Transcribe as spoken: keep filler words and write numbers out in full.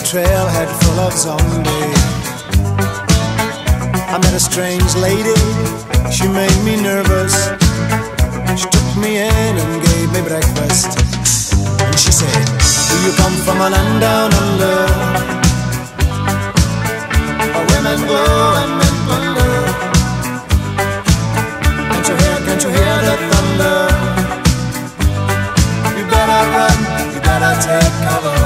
trailhead full of zombies. I met a strange lady, she made me nervous. She took me in and gave me breakfast. And she said, do you come from a land down under, where women go and men plunder? Can't you hear, can't you hear the thunder? You better run, you better take cover.